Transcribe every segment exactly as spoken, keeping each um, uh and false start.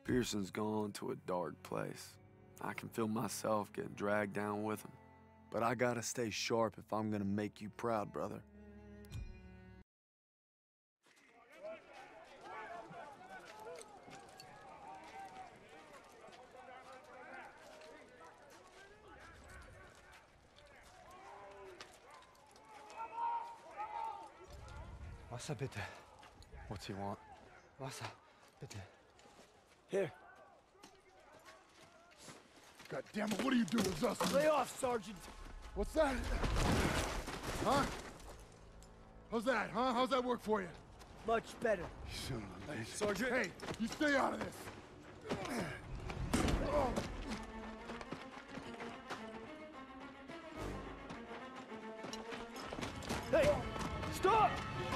Pearson's gone to a dark place. I can feel myself getting dragged down with him. But I gotta stay sharp if I'm gonna make you proud, brother. Wasser bitte. What's he want? Wasser, bitte. Here. God damn it, what are you doing, Zussman? Lay off, Sergeant. What's that? Huh? How's that, huh? How's that work for you? Much better. You son of a bitch. Sergeant! Hey, you stay out of this! Oh. Hey! Stop!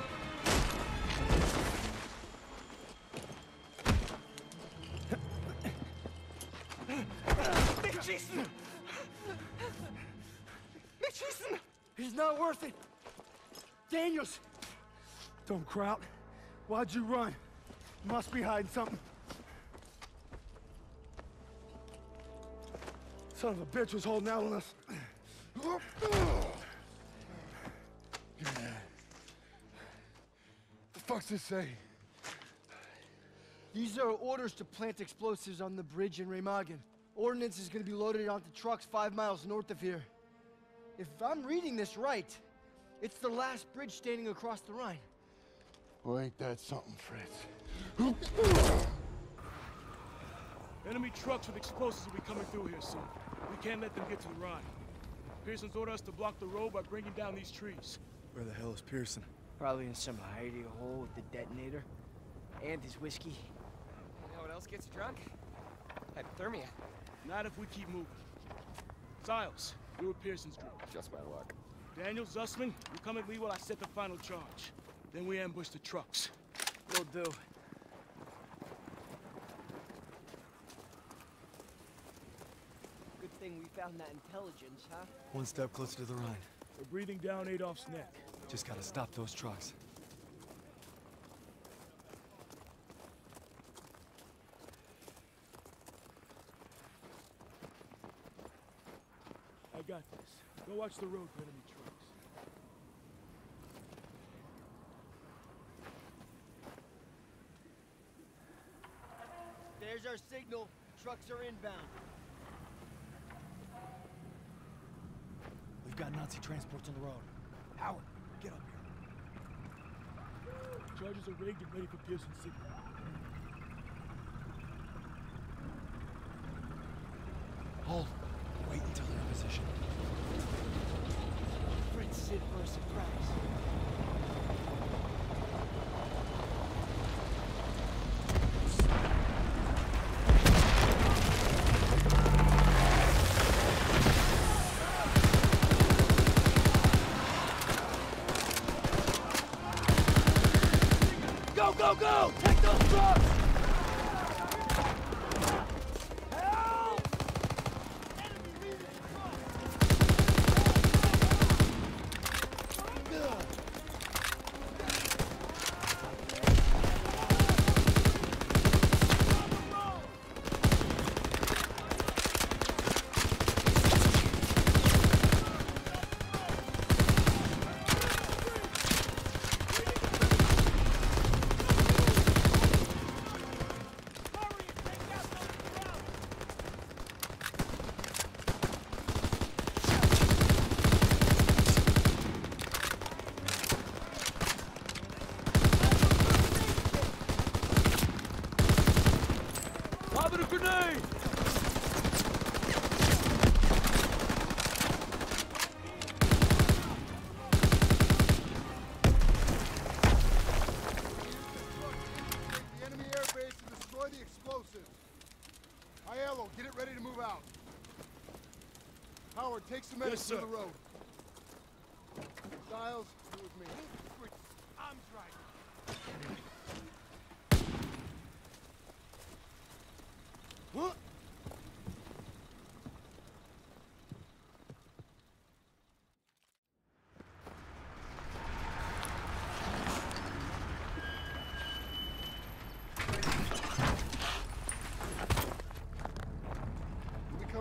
Nicht schießen! Nicht schießen! He's not worth it! Daniels! Don't crowd. Why'd you run? You must be hiding something. Son of a bitch was holding out on us. The fuck's this say? These are orders to plant explosives on the bridge in Remagen. Ordnance is going to be loaded onto trucks five miles north of here. If I'm reading this right, it's the last bridge standing across the Rhine. Well, ain't that something, Fritz? Enemy trucks with explosives will be coming through here soon. We can't let them get to the Rhine. Pearson's ordered us to block the road by bringing down these trees. Where the hell is Pearson? Probably in some hidey hole with the detonator. And his whiskey. You know what else gets you drunk? Hypothermia. Not if we keep moving. Siles, you're with Pearson's group. Just my luck. Daniel, Zussman, you come at me while I set the final charge. Then we ambush the trucks. Will do. Good thing we found that intelligence, huh? One step closer to the Rhine. We're breathing down Adolf's neck. Just gotta stop those trucks. I got this. Go watch the road for enemy trucks. There's our signal. Trucks are inbound. We've got Nazi transports on the road. Howard, get up here. Charges are rigged and ready for Pearson's signal. Hold. Wait until they're in position. Fritz is in for a surprise. Go, go, go! Take those trucks! Help! Enemy leading Lobbing a grenade! The enemy airbase and destroy the explosives. Aiello, get it ready to move out. Howard, take some medics Yes, to sir. the road. Giles, you with me. Arms right. Huh?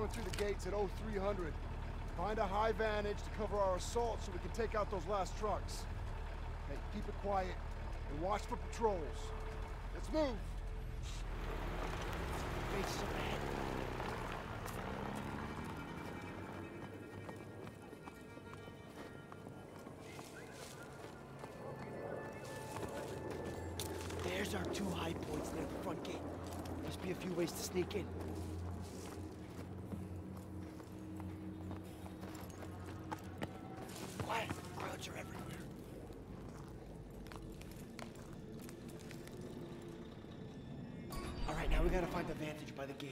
coming through the gates at oh three hundred. Find a high vantage to cover our assault so we can take out those last trucks. Hey, keep it quiet and watch for patrols. Let's move! Gates up ahead. There's our two high points near the front gate. Must be a few ways to sneak in. Quiet! Crowds are everywhere. All right, now we gotta find the vantage by the gate.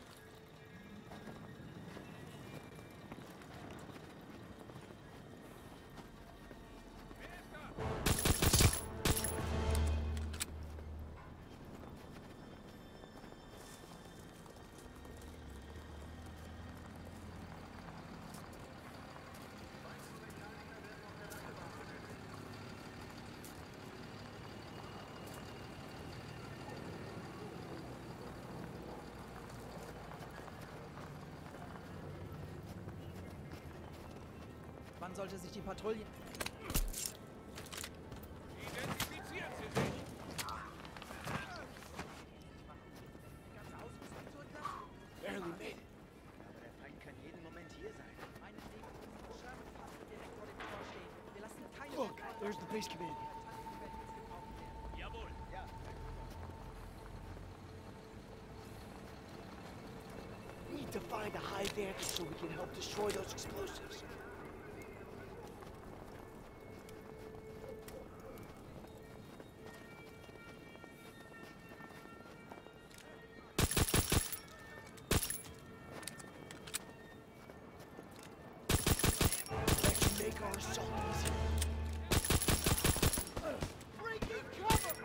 Wann sollte sich die Patrouille... Identifizieren Sie sich! Barely made it. Aber der Feind kann jeden Moment hier sein. Meinetwegen, Sherman wird direkt vor dem Tor stehen. Wir lassen keine... Look, there's the base command. Jawohl! Ja. We need to find a high vantage so we can help destroy those explosives. Our assault easier. Breaking cover!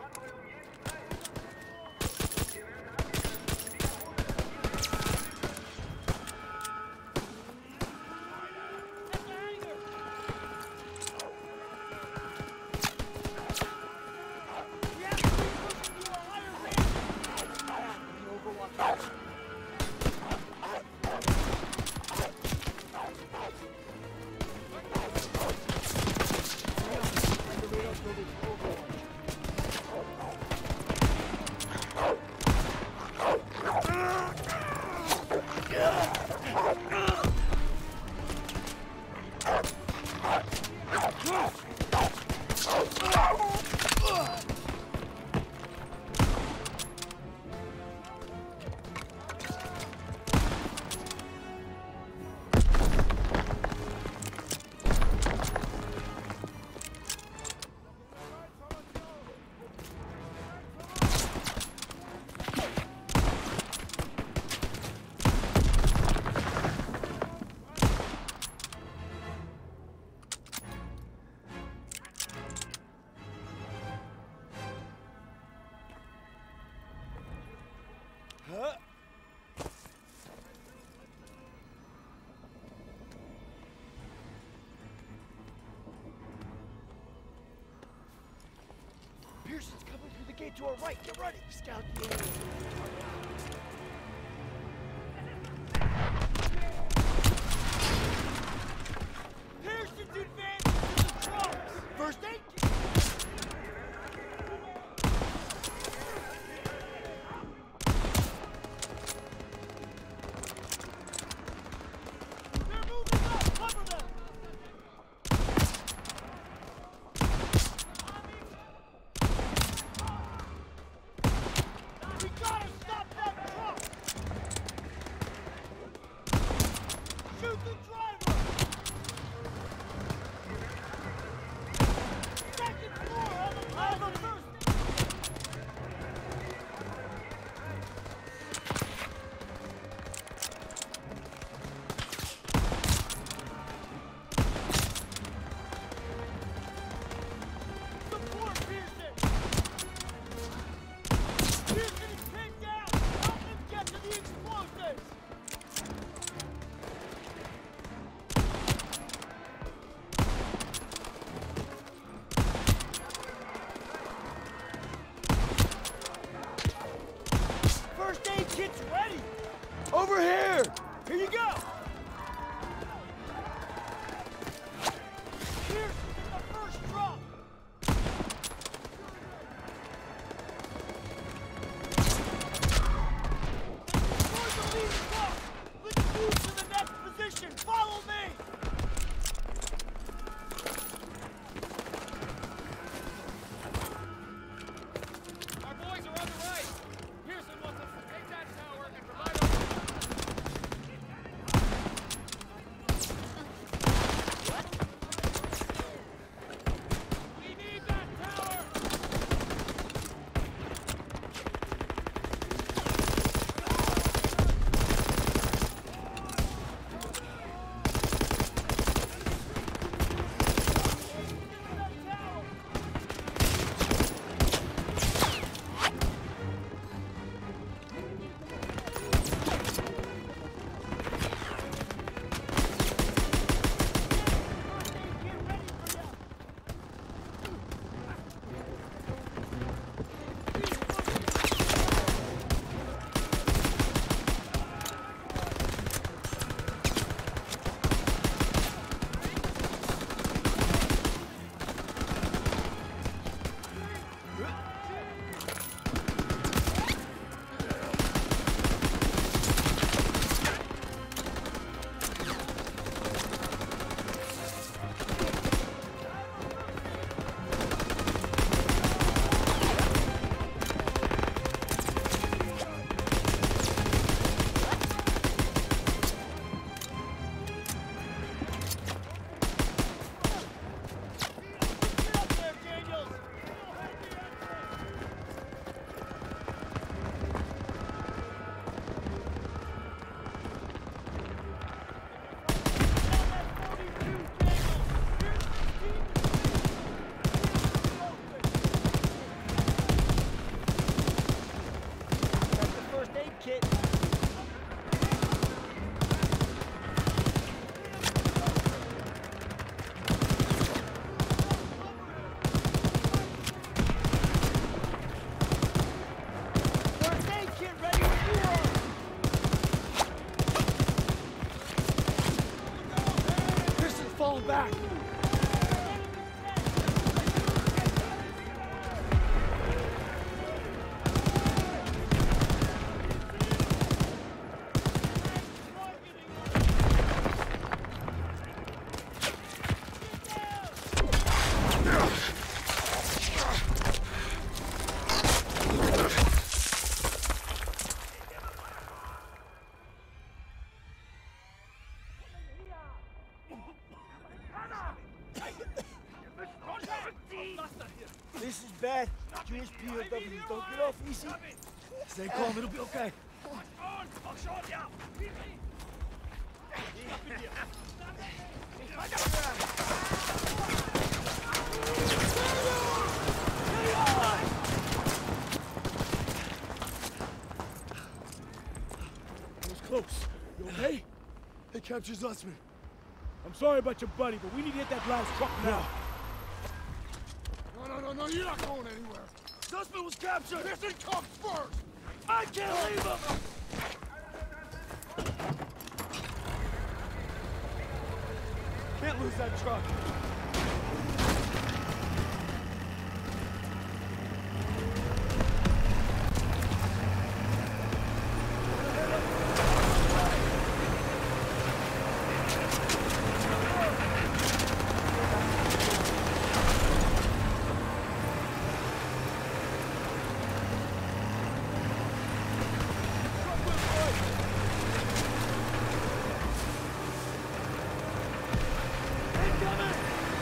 Huh? Pearson's coming through the gate to our right. Get ready. Scout the area. Pearson's advancing to the trucks. First aid kit. Over here! Here you go! Here's the first drop! Towards the lead truck! Let's move to the next position! Follow me! Our boys are on the right. Pearson wants us to take that tower and provide our... We need that tower! Back! This is bad. Jewish P O Ws don't get off easy. Stay calm, it'll be okay. It was close. You okay? They captured Zussman. I'm sorry about your buddy, but we need to hit that last truck now. No, no, no, no, you're not going anywhere. Zussman was captured! Pearson comes first! I can't leave him! Can't lose that truck. Incoming!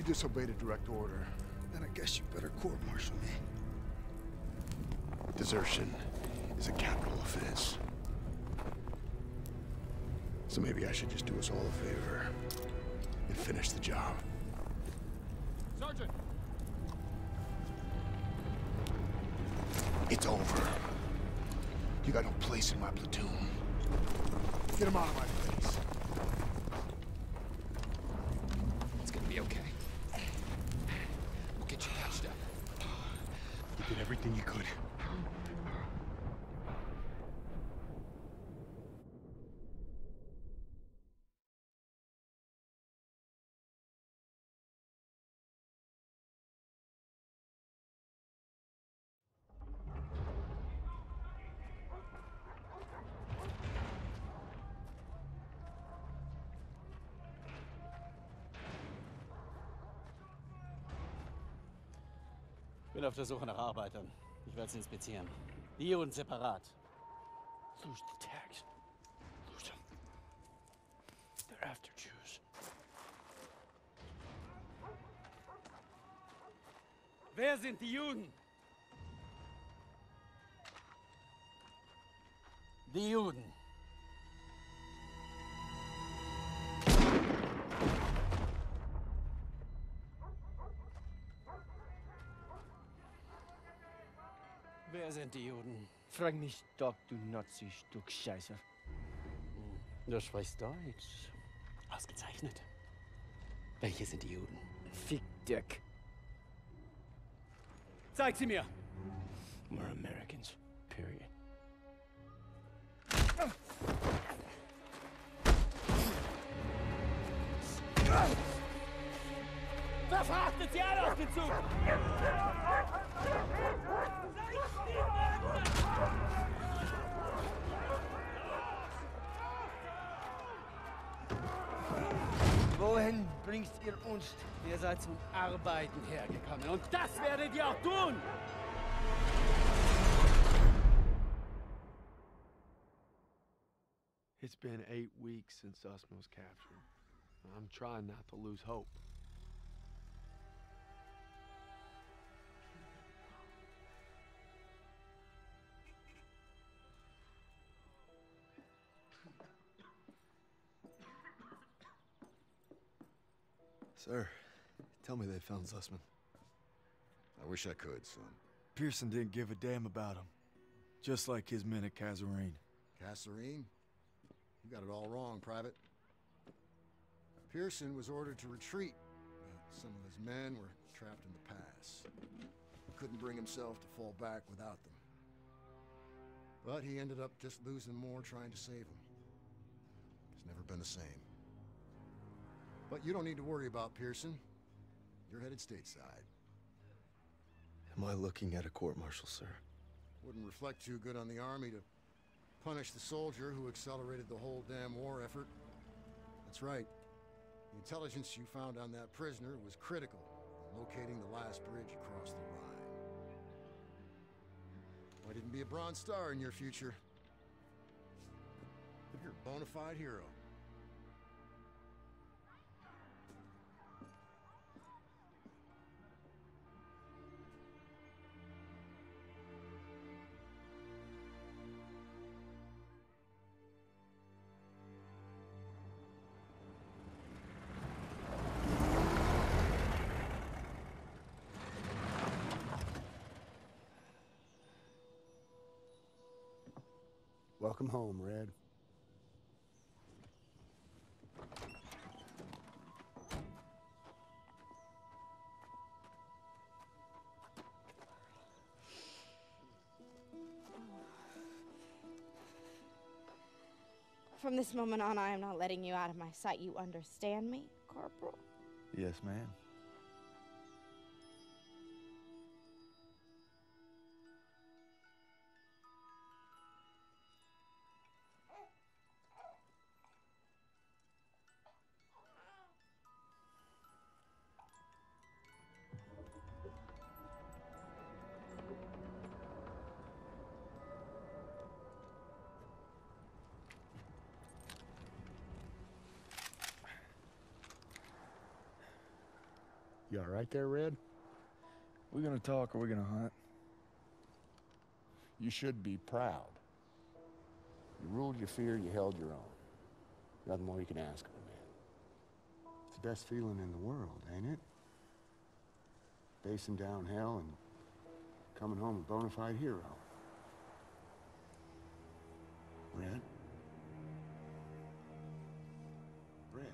disobeyed a direct order. Then I guess you better court-martial me. Desertion is a capital offense. So maybe I should just do us all a favor and finish the job. Sergeant! It's over. You got no place in my platoon. Get him out of my face. It's gonna be okay. We'll get you patched up. You did everything you could. Ich bin auf der Suche nach Arbeitern. Ich werde sie inspizieren. Die und separat. Lose the tags. Lose them. They're after Jews. Wer sind die Juden? Die Juden. Wer sind die Juden? Frag mich doch, du Nazi-Stück Scheiße. Du sprichst Deutsch. Ausgezeichnet. Welche sind die Juden? Fick Dick. Zeig sie mir! We're Americans. Period. Verfrachtet sie alle auf den Zug! Wohin bringst ihr uns? Ihr seid zum Arbeiten hergekommen und das werdet ihr auch tun! It's been eight weeks since Usman was captured. I'm trying not to lose hope. Sir, tell me they found Zussman. I wish I could, son. Pearson didn't give a damn about him. Just like his men at Kasserine. Kasserine? You got it all wrong, Private. Pearson was ordered to retreat, but some of his men were trapped in the pass. He couldn't bring himself to fall back without them. But he ended up just losing more trying to save them. It's never been the same. But you don't need to worry about Pearson. You're headed stateside. Am I looking at a court-martial, sir? Wouldn't reflect too good on the Army to punish the soldier who accelerated the whole damn war effort. That's right. The intelligence you found on that prisoner was critical in locating the last bridge across the Rhine. Why didn't be a Bronze Star in your future? You're a bona fide hero. Welcome home, Red. From this moment on, I am not letting you out of my sight. You understand me, Corporal? Yes, ma'am. You all right there, Red? We gonna talk or we gonna hunt? You should be proud. You ruled your fear, you held your own. Nothing more you can ask of a man. It's the best feeling in the world, ain't it? Facing down hell and coming home a bona fide hero. Red? Red?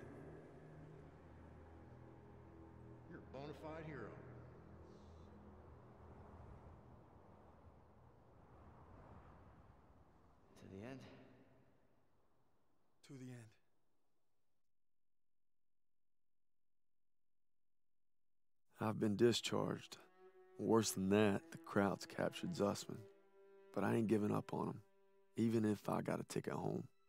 You're a bona fide hero. To the end. To the end. I've been discharged. Worse than that, the Krauts captured Zussman. But I ain't giving up on him, even if I got a ticket home.